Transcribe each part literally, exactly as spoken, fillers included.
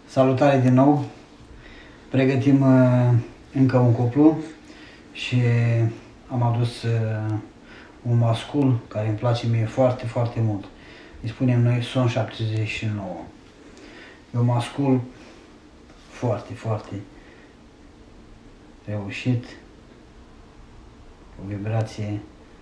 Salutare din nou! Pregătim uh, încă un cuplu și am adus uh, un mascul care îmi place mie foarte, foarte mult. Îi spunem noi Son șaptezeci și nouă. E un mascul foarte, foarte reușit, o vibrație.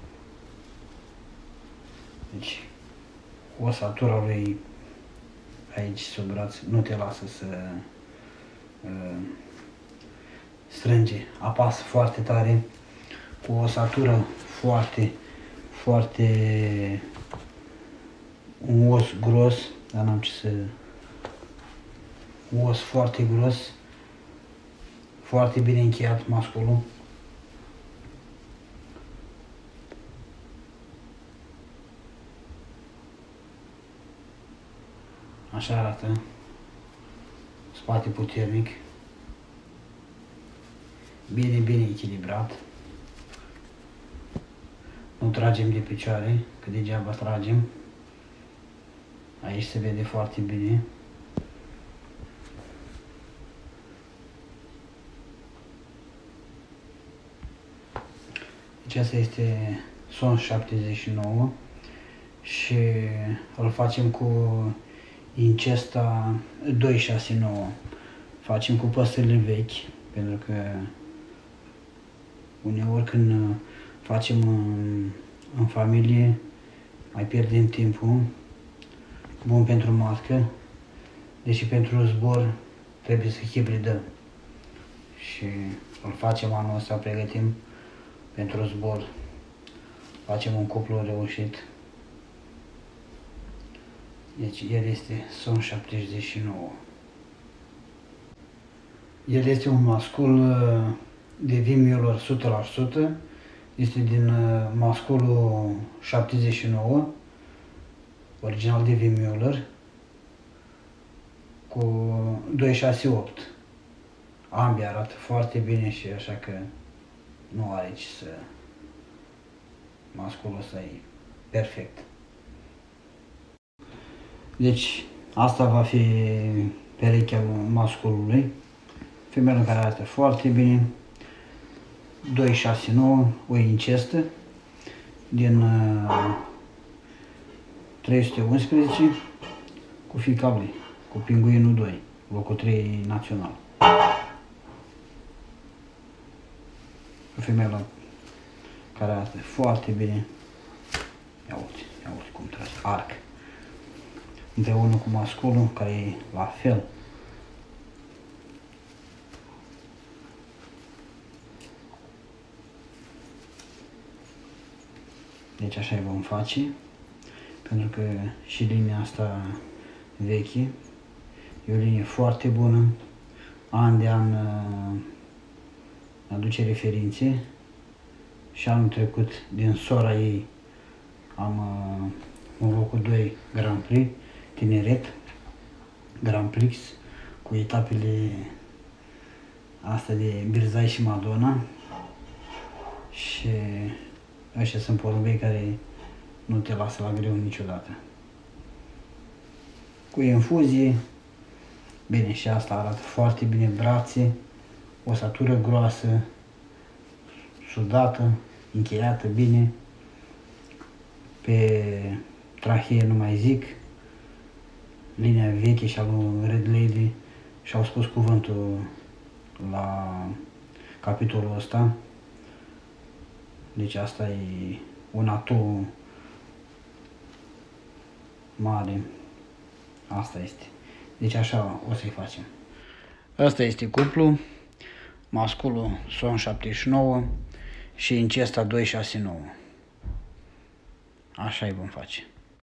Deci, osatura lui aici sub braț nu te lasă să uh, strânge, apasă foarte tare, cu o osatură foarte, foarte, un os gros, dar n-am ce să, un os foarte gros, foarte bine încheiat masculul. Așa arată, spate puternic, bine, bine echilibrat. Nu tragem de picioare, că degeaba tragem. Aici se vede foarte bine. Deci asta este Son șaptezeci și nouă și îl facem cu Incesta doi șase nouă. Facem cu păsările vechi, pentru că uneori când facem în, în familie mai pierdem timpul. Bun pentru matcă, deși pentru zbor trebuie să hibridăm. Și îl facem anul ăsta, pregătim pentru zbor. Facem un cuplu reușit. Deci el este Son șaptezeci și nouă. El este un mascul de Vim Müller o sută la sută. Este din masculul șaptezeci și nouă, original de Vim Müller, cu doi șase opt. Ambii arată foarte bine și așa că nu are ce să... Masculul ăsta e perfect. Deci, asta va fi perechea masculului. Femeia care arată foarte bine. doi șase nouă, o incestă din uh, trei sute unsprezece cu fiica lui, cu Pinguinul doi, locul trei național. O femeie care arată foarte bine. Ia uite, ia uite cum trage, arc. Împreună cu masculul, care e la fel. Deci așa îi vom face, pentru că și linia asta veche e o linie foarte bună, an de an uh, aduce referințe și anul trecut din sora ei am uh, un locul doi Grand Prix, Tineret, Grand Prix, cu etapele astea de Birzai și Madonna și ăștia sunt porumbei care nu te lasă la greu niciodată. Cu infuzie, bine, și asta arată foarte bine, brațe, osatură groasă, sudată, încheiată bine, pe trahee nu mai zic, linia veche și-a lui Red Lady și-au spus cuvântul la capitolul ăsta. Deci asta e un atu mare. Asta este. Deci așa o să-i facem. Asta este cuplu, masculul Son șaptezeci și nouă și Incesta doi șase nouă. Așa îi vom face.